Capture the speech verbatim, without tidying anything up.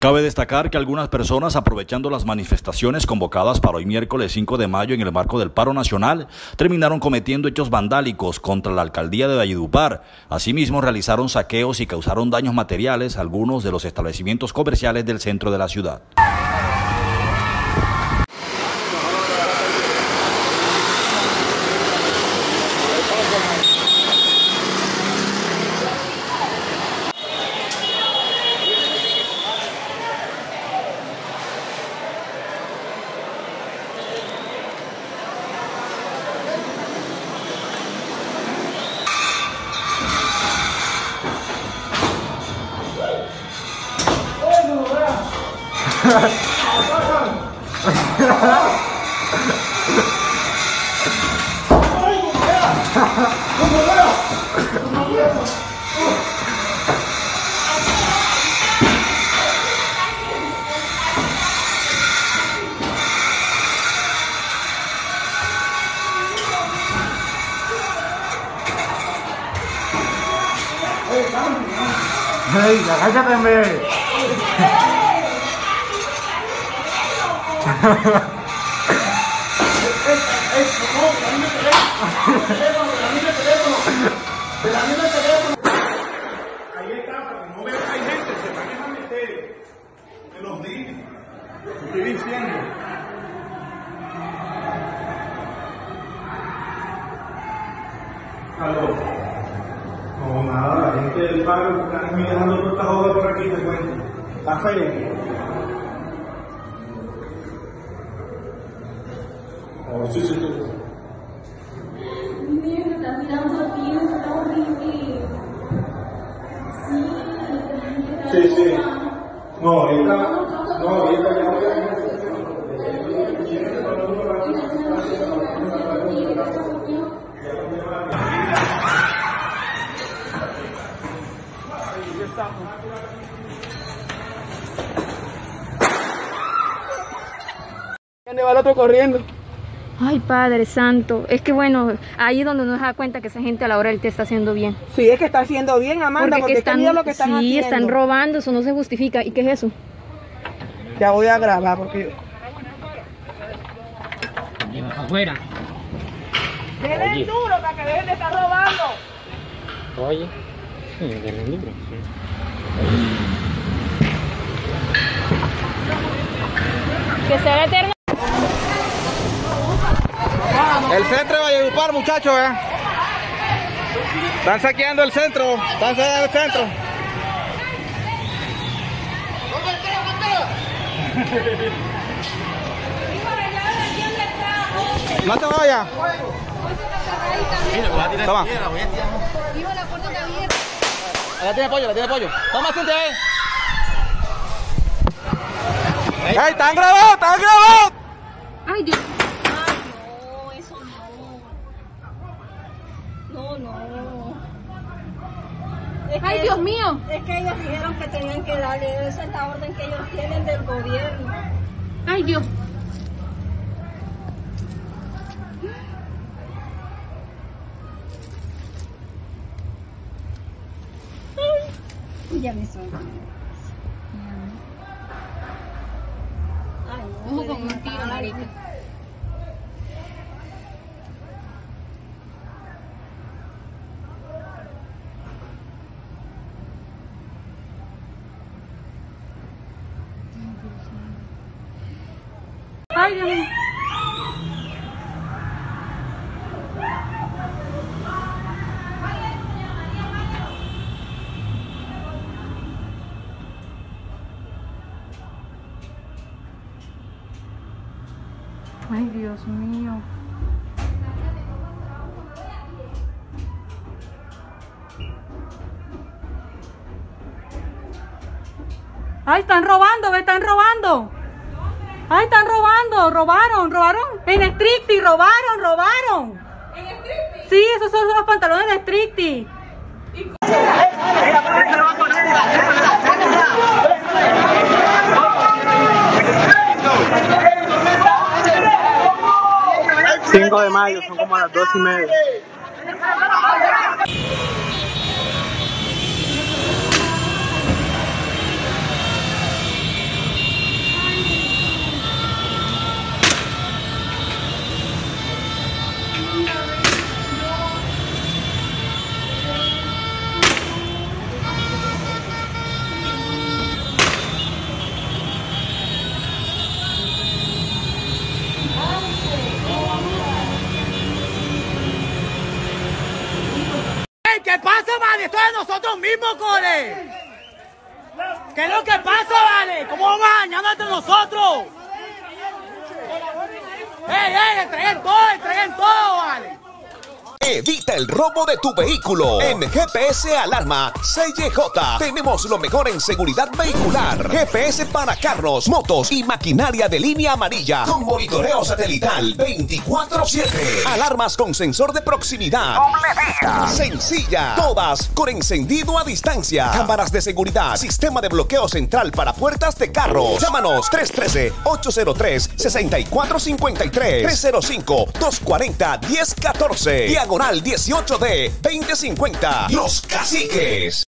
Cabe destacar que algunas personas, aprovechando las manifestaciones convocadas para hoy miércoles cinco de mayo en el marco del paro nacional, terminaron cometiendo hechos vandálicos contra la alcaldía de Valledupar. Asimismo, realizaron saqueos y causaron daños materiales a algunos de los establecimientos comerciales del centro de la ciudad. ¡Hey, agáchate, hombre! Ahí está, porque no veo que hay gente, se van a meter. Me los dije. Estoy diciendo. Aló. No, nada, la gente del barrio están mirando toda esta joda por aquí, te cuento. Está feo. Oh, sí, sí, sí. Mira, me está tirando tiempo, está horrible. Sí, Sí, sí. No, ahorita, no, ahorita ya voy a... ¿Dónde va el otro corriendo? Ay, Padre Santo, es que bueno, ahí es donde uno se da cuenta que esa gente a la hora del té está haciendo bien. Sí, es que está haciendo bien, Amanda, porque, porque están, mira lo que están sí, haciendo. Sí, están robando, eso no se justifica. ¿Y qué es eso? Ya voy a grabar, porque... Lleva para afuera. ¡Denle duro para que dejen de estar robando! Oye, sí, denle duro. Sí. Que sea eterno. El centro de Valledupar, muchachos, eh. Están saqueando el centro, están saqueando el centro. No te vayas. Toma. Allá tiene pollo, allá tiene pollo. Toma, gente ahí. ¡Ey, están grabados, están grabados! Ay, Dios. no, eso no. No, no. Es Ay, que, Dios mío. Es que ellos dijeron que tenían que darle, esa es la orden que ellos tienen del gobierno. Ay, Dios. Ay, ya me suena. Ay, no. Ojo con un tiro, marica. Ay, Dios mío. Ay, Dios mío. Ay, están robando, me están robando. Ay, están robando, robaron, robaron. En Stricty, robaron, robaron. ¿En Stricty? Sí, esos son los pantalones de Stricty. cinco de mayo, son como las dos y media. vale, esto es de nosotros mismos, cole. ¿Qué es lo que pasa, vale? ¿Cómo vamos a dañar entre nosotros? ¡Ey, ey! ¡Entreguen todo, entreguen todo, vale! Evita el robo de tu vehículo. En G P S Alarma C Y J tenemos lo mejor en seguridad vehicular. G P S para carros, motos y maquinaria de línea amarilla. Con monitoreo satelital veinticuatro siete. Alarmas con sensor de proximidad. Doble vía. Sencilla. Todas con encendido a distancia. Cámaras de seguridad. Sistema de bloqueo central para puertas de carros. Llámanos tres uno tres, ocho cero tres, seis cuatro cinco tres. tres cero cinco, dos cuatro cero, uno cero uno cuatro. Diagonal dieciocho D veinte cincuenta. Los Caciques.